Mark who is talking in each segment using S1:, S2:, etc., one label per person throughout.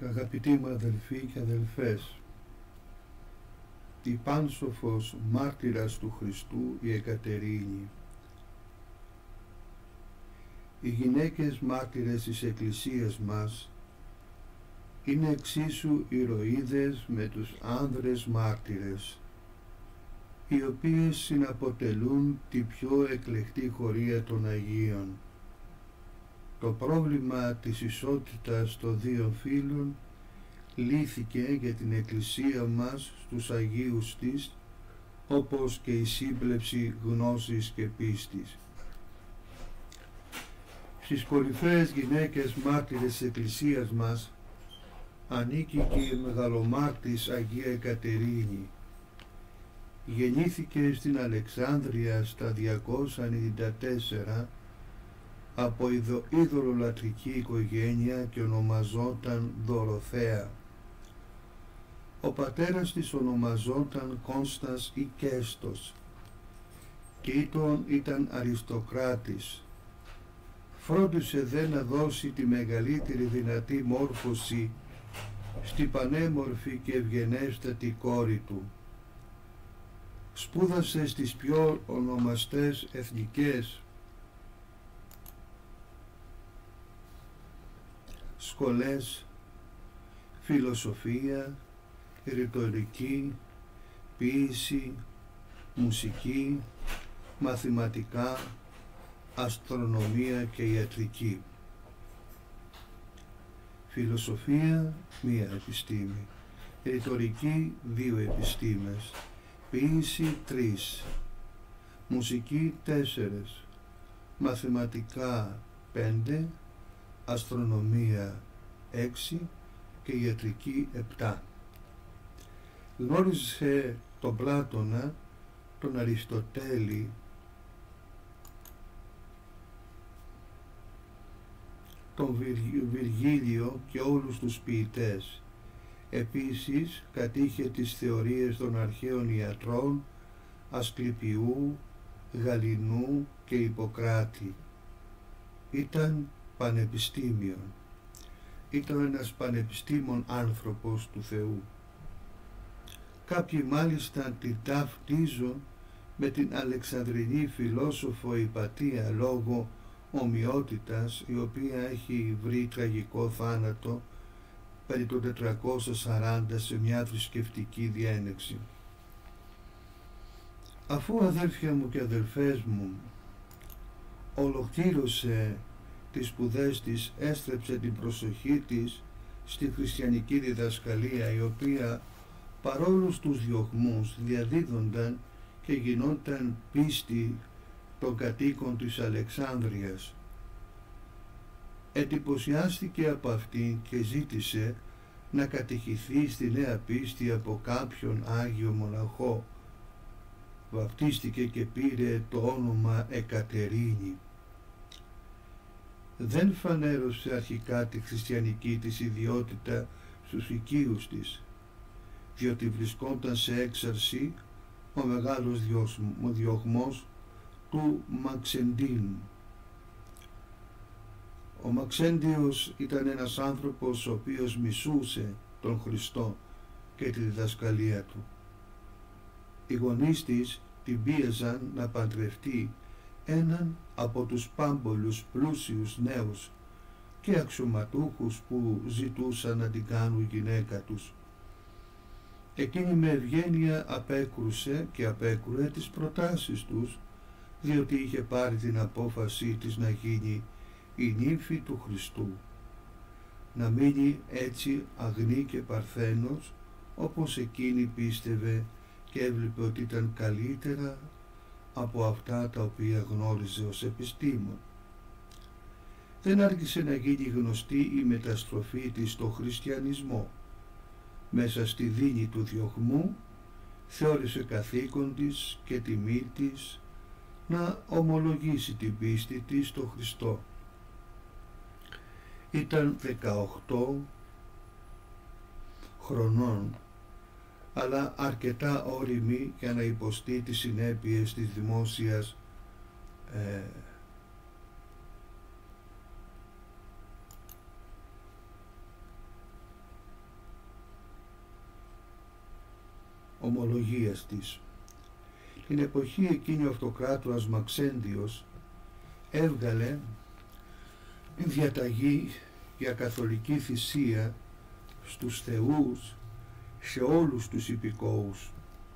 S1: Αγαπητοί μου αδελφοί και αδελφές, η πάνσοφος μάρτυρας του Χριστού η Εκατερίνη. Οι γυναίκες μάρτυρες της Εκκλησίας μας είναι εξίσου ηρωίδες με τους άνδρες μάρτυρες, οι οποίες συναποτελούν τη πιο εκλεκτή χωρία των Αγίων. Το πρόβλημα της ισότητας των δύο φύλων λύθηκε για την Εκκλησία μας στους Αγίους της, όπως και η σύμπλευση γνώσης και πίστης. Στις κορυφαίες γυναίκες μάρτυρες της Εκκλησίας μας ανήκει και η μεγαλομάρτης Αγία Εκατερίνη. Γεννήθηκε στην Αλεξάνδρεια στα 294 από ειδωλολατρική οικογένεια και ονομαζόταν Δωροθέα. Ο πατέρας της ονομαζόταν Κόνστας ή Κέστος και ήταν αριστοκράτης. Φρόντισε δε να δώσει τη μεγαλύτερη δυνατή μόρφωση στη πανέμορφη και ευγενέστατη κόρη του. Σπούδασε στις πιο ονομαστές εθνικές σχολές, φιλοσοφία, ρητορική, ποίηση, μουσική, μαθηματικά, αστρονομία και ιατρική. Φιλοσοφία, μία επιστήμη, ρητορική, 2 επιστήμες, ποίηση, 3, μουσική, 4, μαθηματικά, 5, αστρονομία 6 και ιατρική 7. Γνώρισε τον Πλάτωνα, τον Αριστοτέλη, τον Βυργίλιο και όλους τους ποιητές. Επίσης κατήχε τις θεωρίες των αρχαίων ιατρών Ασκληπιού, Γαληνού και Ιπποκράτη. Ήταν πανεπιστήμιον. Ήταν ένας πανεπιστήμων άνθρωπος του Θεού. Κάποιοι μάλιστα την ταυτίζουν με την Αλεξανδρινή φιλόσοφο Ιπατία λόγω ομοιότητας, η οποία έχει βρει τραγικό θάνατο περί το 440 σε μια θρησκευτική διένεξη. Αφού, αδέρφια μου και αδελφές μου, ολοκλήρωσε τις σπουδές της, έστρεψε την προσοχή της στη χριστιανική διδασκαλία, η οποία παρόλους τους διωγμούς διαδίδονταν και γινόταν πίστη των κατοίκων της Αλεξάνδρειας. Εντυπωσιάστηκε από αυτήν και ζήτησε να κατηχηθεί στη νέα πίστη από κάποιον Άγιο μοναχό. Βαπτίστηκε και πήρε το όνομα Εκατερίνη. Δεν φανέρωσε αρχικά τη χριστιανική της ιδιότητα στους οικείους της, διότι βρισκόταν σε έξαρση ο μεγάλος διωγμός του Μαξεντίνου. Ο Μαξέντιος ήταν ένας άνθρωπος ο οποίος μισούσε τον Χριστό και τη διδασκαλία του. Οι γονείς της την πίεζαν να παντρευτεί έναν από τους πάμπολους πλούσιους νέους και αξιωματούχους που ζητούσαν να την κάνουν γυναίκα τους. Εκείνη με ευγένεια απέκρουσε και απέκρουε τις προτάσεις τους, διότι είχε πάρει την απόφαση της να γίνει η νύμφη του Χριστού, να μείνει έτσι αγνή και παρθένος, όπως εκείνη πίστευε και έβλεπε ότι ήταν καλύτερα από αυτά τα οποία γνώριζε ως επιστήμον. Δεν άργησε να γίνει γνωστή η μεταστροφή της στο χριστιανισμό. Μέσα στη δίνη του διωγμού θεώρησε καθήκον της και τιμή της να ομολογήσει την πίστη της στο Χριστό. Ήταν 18 χρονών, αλλά αρκετά όριμη για να υποστεί τις συνέπειες της δημόσιας ομολογίας της. Την εποχή εκείνη ο αυτοκράτορας Μαξέντιος έβγαλε διαταγή για καθολική θυσία στους θεούς σε όλους τους υπηκόους.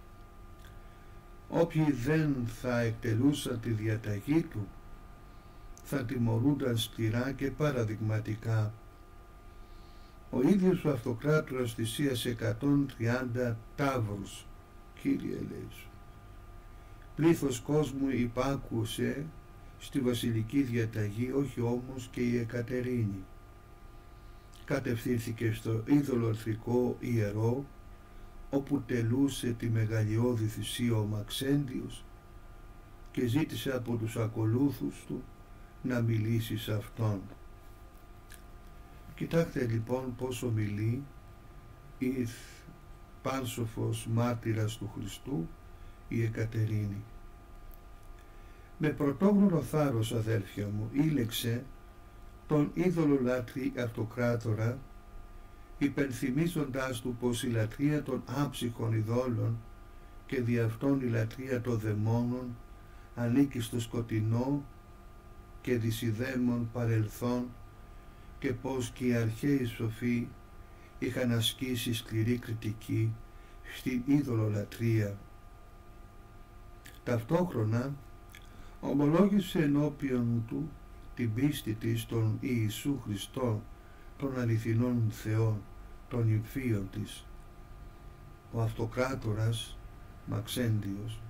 S1: Όποιοι δεν θα εκτελούσαν τη διαταγή του θα τιμωρούνταν σκληρά και παραδειγματικά. Ο ίδιος ο αυτοκράτορας θυσίασε 130 ταύρους, Κύριε ελέησου. Πλήθος κόσμου υπάκουσε στη βασιλική διαταγή, όχι όμως και η Εκατερίνη. Κατευθύνθηκε στο ειδωλολατρικό ιερό, όπου τελούσε τη μεγαλειώδη θυσία ο Μαξέντιος και ζήτησε από τους ακολούθους του να μιλήσει σε αυτόν. Κοιτάξτε λοιπόν πόσο μιλεί η πάνσοφος μάρτυρας του Χριστού, η Εκατερίνη. Με πρωτόγνωρο θάρρος, αδέλφια μου, ήλεξε τον ειδωλολάτρη αυτοκράτορα, υπενθυμίζοντάς του πως η λατρεία των άψυχων ειδόλων και δι' αυτόν η λατρεία των δαιμόνων ανήκει στο σκοτεινό και δυσιδαίμων παρελθόν και πως και οι αρχαίοι σοφοί είχαν ασκήσει σκληρή κριτική στην ειδωλολατρεία. Ταυτόχρονα ομολόγησε ενώπιον του την πίστη της στον Ιησού Χριστό, των αληθινών Θεών, των υφίων της. Ο αυτοκράτορας Μαξέντιος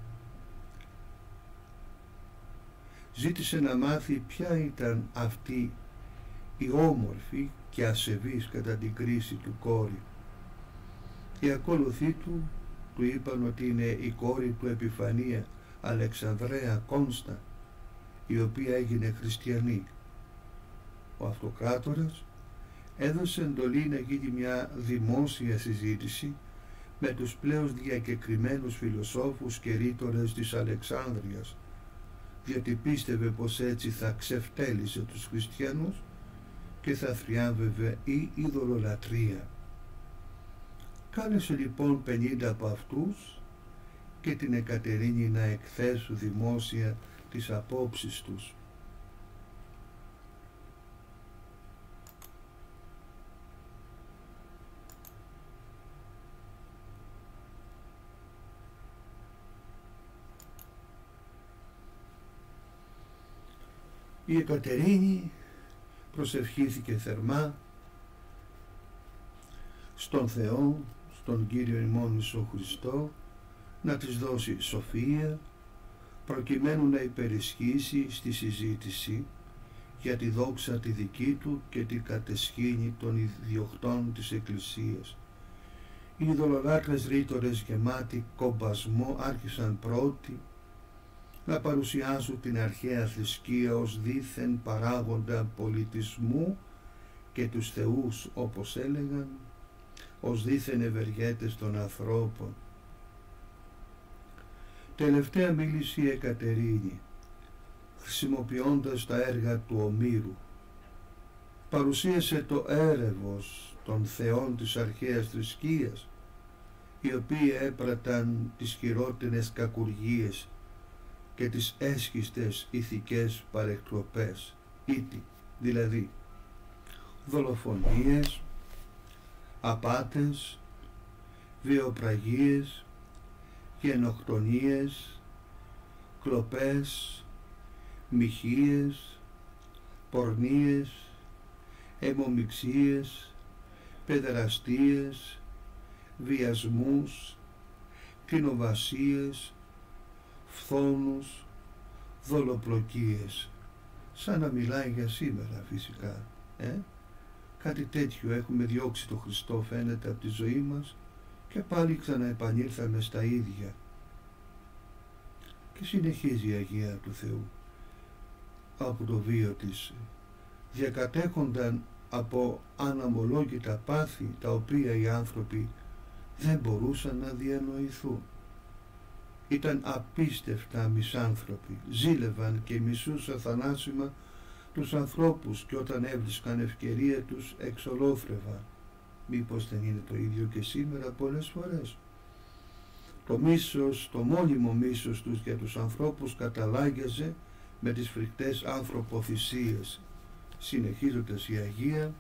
S1: ζήτησε να μάθει ποια ήταν αυτή η όμορφη και ασεβής κατά την κρίση του κόρη. Οι ακόλουθοί του είπαν ότι είναι η κόρη του Επιφανία Αλεξανδρέα Κόνστα, η οποία έγινε χριστιανή. Ο αυτοκράτορας έδωσε εντολή να γίνει μια δημόσια συζήτηση με τους πλέον διακεκριμένους φιλοσόφους και ρήτορες της Αλεξάνδρειας, διότι πίστευε πως έτσι θα ξεφτέλισε τους χριστιανούς και θα θριάμβευε η ειδωλολατρεία. Κάλεσε λοιπόν 50 από αυτούς και την Εκατερίνη να εκθέσουν δημόσια τις απόψεις τους. Η Εκατερίνη προσευχήθηκε θερμά στον Θεό, στον Κύριο ημών Ιησού Χριστό, να της δώσει σοφία προκειμένου να υπερισχύσει στη συζήτηση για τη δόξα τη δική του και την κατεσχήνη των ιδιοκτών της Εκκλησίας. Οι ειδωλολάτρες ρήτορες γεμάτοι κομπασμό άρχισαν πρώτοι να παρουσιάζουν την αρχαία θρησκεία ως δήθεν παράγοντα πολιτισμού και τους θεούς, όπως έλεγαν, ως δήθεν ευεργέτες των ανθρώπων. Τελευταία μίλησε η Εκατερίνη, χρησιμοποιώντας τα έργα του Ομήρου. Παρουσίασε το έρευος των θεών της αρχαίας θρησκείας, οι οποίοι έπραταν τις χειρότερες κακουργίες και τις έσχιστες ηθικές παρεκτροπές, δηλαδή δολοφονίες, απάτες, βιοπραγίες, γενοκτονίες, κλοπές, μοιχείες, πορνίες, αιμομιξίες, παιδεραστίες, βιασμούς, κοινοβασίες, φθόνους, δολοπλοκίες. Σαν να μιλάει για σήμερα φυσικά. Κάτι τέτοιο έχουμε διώξει το Χριστό, φαίνεται, από τη ζωή μας και πάλι ξαναεπανήλθαμε στα ίδια. Και συνεχίζει η Αγία του Θεού από το βίο της, διακατέχονταν από αναμολόγητα πάθη τα οποία οι άνθρωποι δεν μπορούσαν να διανοηθούν. Ήταν απίστευτα μισάνθρωποι, ζήλευαν και μισούσαν θανάσιμα τους ανθρώπους και όταν έβρισκαν ευκαιρία τους εξολόθρευαν. Μήπως δεν είναι το ίδιο και σήμερα πολλές φορές? Το μίσος, το μόνιμο μίσος τους για τους ανθρώπους καταλάγιαζε με τις φρικτές ανθρωποθυσίες. Συνεχίζοντας η Αγία,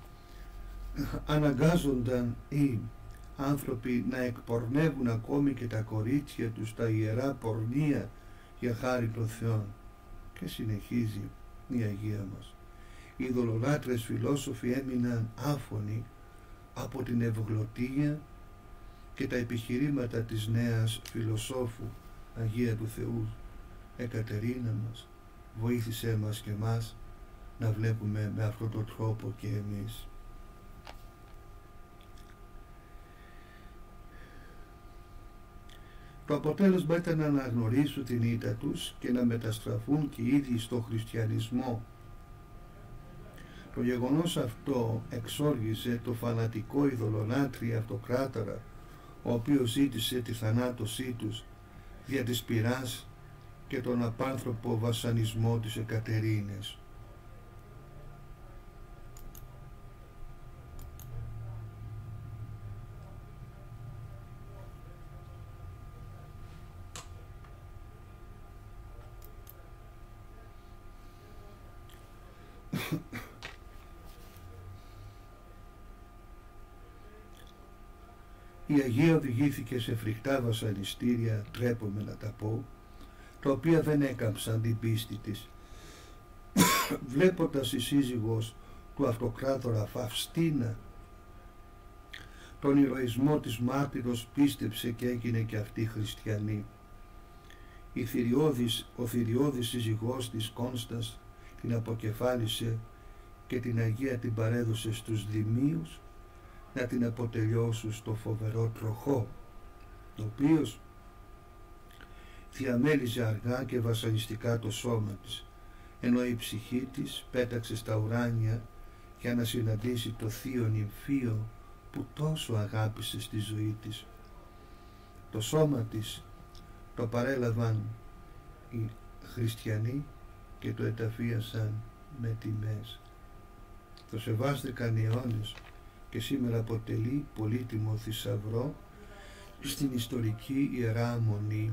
S1: αναγκάζονταν οι άνθρωποι να εκπορνεύουν ακόμη και τα κορίτσια τους τα ιερά πορνεία για χάρη των Θεών. Και συνεχίζει η Αγία μας. Οι ειδωλολάτρες φιλόσοφοι έμειναν άφωνοι από την ευγλωτία και τα επιχειρήματα της νέας φιλοσόφου. Αγία του Θεού Εκατερίνα μας, βοήθησέ μας και μας να βλέπουμε με αυτόν τον τρόπο και εμείς. Το αποτέλεσμα ήταν να αναγνωρίσουν την ήττα τους και να μεταστραφούν και οι ίδιοι στο χριστιανισμό. Το γεγονός αυτό εξόργησε το φανατικό ειδωλολάτρη αυτοκράτορα, ο οποίος ζήτησε τη θανάτωσή τους δια της πειράς και τον απάνθρωπο βασανισμό της Εκατερίνης. Η Αγία οδηγήθηκε σε φρικτά βασανιστήρια, τρέπομαι να τα πω, τα οποία δεν έκαμψαν την πίστη της. Βλέποντας η σύζυγος του αυτοκράτορα Φαυστίνα τον ηρωισμό της μάρτυρος, πίστεψε και έγινε και αυτή χριστιανή. Ο θηριώδης σύζυγός της Κόνστας την αποκεφάλισε και την Αγία την παρέδωσε στους Δημίους να την αποτελειώσουν στο φοβερό τροχό, ο οποίος διαμέλιζε αργά και βασανιστικά το σώμα της, ενώ η ψυχή της πέταξε στα ουράνια για να συναντήσει το θείο νυμφίο που τόσο αγάπησε στη ζωή της. Το σώμα της το παρέλαβαν οι χριστιανοί και το εταφίασαν με τιμές. Το σεβάστηκαν οι αιώνες και σήμερα αποτελεί πολύτιμο θησαυρό στην ιστορική Ιερά Μονή.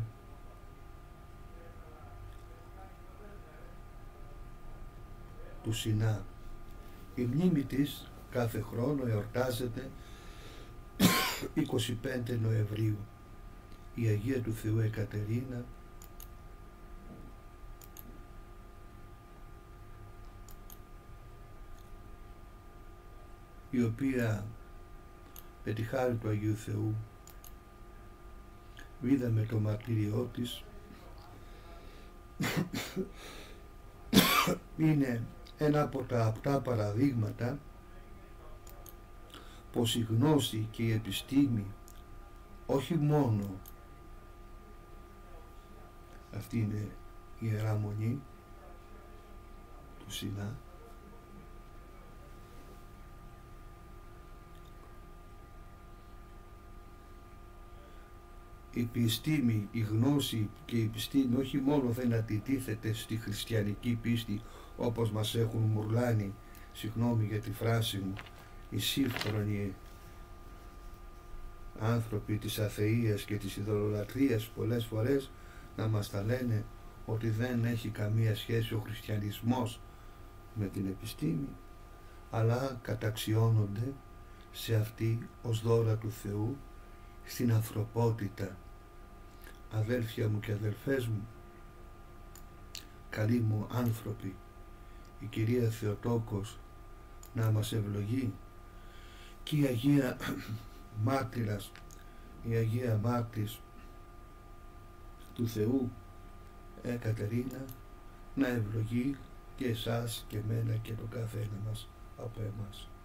S1: Του Σινά. Η μνήμη της κάθε χρόνο εορτάζεται 25 Νοεμβρίου. Η Αγία του Θεού Εκατερίνα η οποία με τη χάρη του Αγίου Θεού είδαμε το μαρτύριό της, είναι ένα από τα απτά παραδείγματα πως η γνώση και η επιστήμη όχι μόνο, αυτή είναι η Ιερά Μονή του Σινά, η επιστήμη, η γνώση και η επιστήμη όχι μόνο δεν αντιτίθεται στη χριστιανική πίστη όπως μας έχουν μουρλάνει, συγγνώμη για τη φράση μου, οι σύγχρονοι άνθρωποι της αθείας και της ειδωλολατρίας πολλές φορές να μας τα λένε ότι δεν έχει καμία σχέση ο χριστιανισμός με την επιστήμη, αλλά καταξιώνονται σε αυτή ως δώρα του Θεού στην ανθρωπότητα. Αδέλφια μου και αδελφές μου, καλοί μου άνθρωποι, η Κυρία Θεοτόκος να μας ευλογεί και η Αγία Μάρτυρας, η Αγία Μάρτης του Θεού Εκατερίνα να ευλογεί και εσάς και μένα και τον καθένα μας από εμάς.